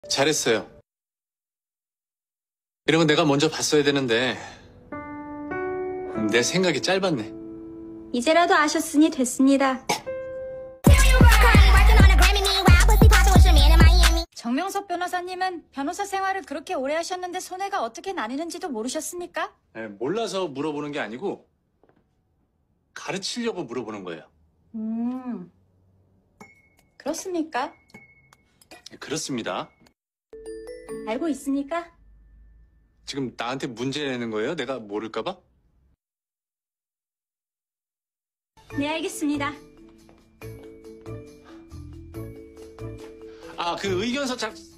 잘했어요. 이런 건 내가 먼저 봤어야 되는데 내 생각이 짧았네. 이제라도 아셨으니 됐습니다. 정명섭 변호사님은 변호사 생활을 그렇게 오래 하셨는데 손해가 어떻게 나뉘는지도 모르셨습니까? 네, 몰라서 물어보는 게 아니고 가르치려고 물어보는 거예요. 그렇습니까? 네, 그렇습니다. 알고 있습니까? 지금 나한테 문제 내는 거예요? 내가 모를까 봐? 네, 알겠습니다. 그 의견서